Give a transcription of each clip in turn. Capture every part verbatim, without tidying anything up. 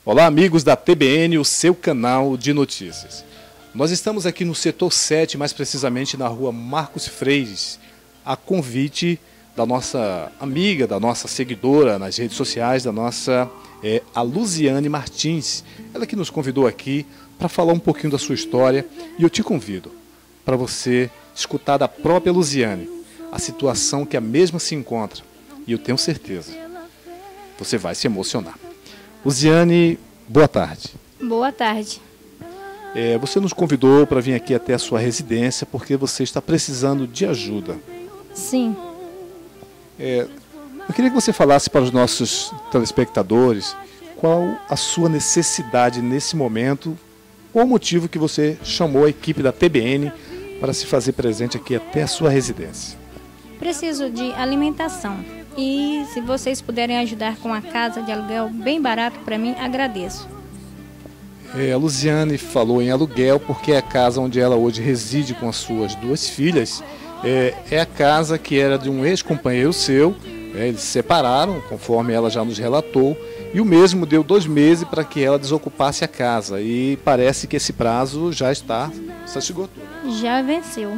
Olá, amigos da T B N, o seu canal de notícias. Nós estamos aqui no setor sete, mais precisamente na rua Marcos Freires, a convite da nossa amiga, da nossa seguidora nas redes sociais, da nossa, é, a Luziane Martins. Ela que nos convidou aqui para falar um pouquinho da sua história e eu te convido para você escutar da própria Luziane a situação que a mesma se encontra e eu tenho certeza, você vai se emocionar. Luziane, boa tarde. Boa tarde. É, você nos convidou para vir aqui até a sua residência porque você está precisando de ajuda. Sim. É, eu queria que você falasse para os nossos telespectadores qual a sua necessidade nesse momento, qual o motivo que você chamou a equipe da T B N para se fazer presente aqui até a sua residência. Preciso de alimentação. E se vocês puderem ajudar com a casa de aluguel bem barato para mim, agradeço. É, a Luziane falou em aluguel porque é a casa onde ela hoje reside com as suas duas filhas. É, é a casa que era de um ex-companheiro seu, é, eles se separaram, conforme ela já nos relatou, e o mesmo deu dois meses para que ela desocupasse a casa. E parece que esse prazo já está, já se esgotou. Já venceu.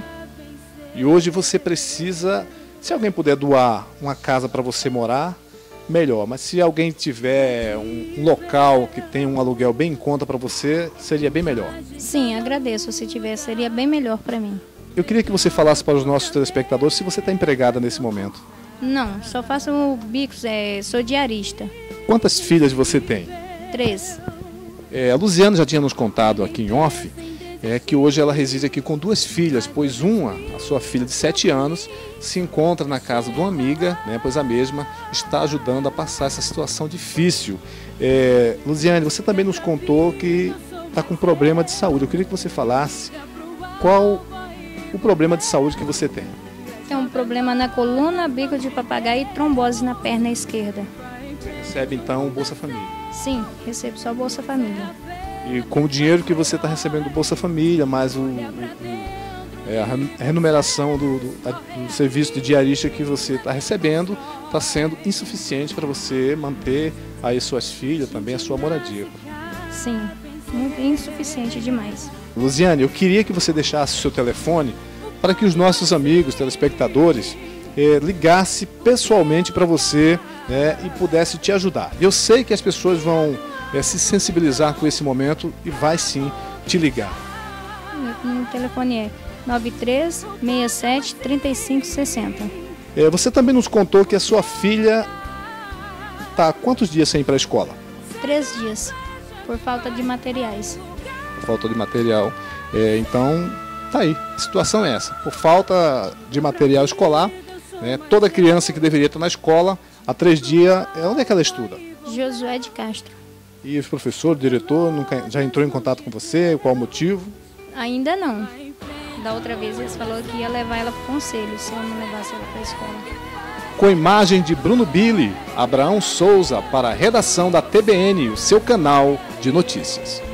E hoje você precisa... Se alguém puder doar uma casa para você morar, melhor. Mas se alguém tiver um local que tem um aluguel bem em conta para você, seria bem melhor. Sim, agradeço. Se tiver, seria bem melhor para mim. Eu queria que você falasse para os nossos telespectadores se você está empregada nesse momento. Não, só faço bicos, é, sou diarista. Quantas filhas você tem? Três. É, a Luziane já tinha nos contado aqui em off, é que hoje ela reside aqui com duas filhas, pois uma, a sua filha de sete anos, se encontra na casa de uma amiga, né, pois a mesma está ajudando a passar essa situação difícil. É, Luziane, você também nos contou que está com problema de saúde. Eu queria que você falasse qual o problema de saúde que você tem. Tem um problema na coluna, bico de papagaio e trombose na perna esquerda. Você recebe então o Bolsa Família? Sim, recebo só Bolsa Família. E com o dinheiro que você está recebendo do Bolsa Família, mais o, o, o, é, a remuneração do, do, do serviço de diarista que você está recebendo, está sendo insuficiente para você manter aí suas filhas, também a sua moradia. Sim, muito insuficiente demais. Luziane, eu queria que você deixasse o seu telefone para que os nossos amigos, telespectadores, eh, ligassem pessoalmente para você, né, e pudesse te ajudar. Eu sei que as pessoas vão é se sensibilizar com esse momento e vai sim te ligar. Meu telefone é nove três seis sete três cinco seis zero. É, você também nos contou que a sua filha está há quantos dias sem ir para a escola? Três dias, por falta de materiais. Por falta de material. É, então, tá aí. A situação é essa. Por falta de material escolar, né, toda criança que deveria estar na escola, há três dias, onde é que ela estuda? Josué de Castro. E o professor, o diretor, nunca, já entrou em contato com você? Qual o motivo? Ainda não. Da outra vez eles falaram que ia levar ela para o conselho, se eu não levasse ela para a escola. Com imagem de Bruno Billy, Abraão Souza para a redação da T B N, o seu canal de notícias.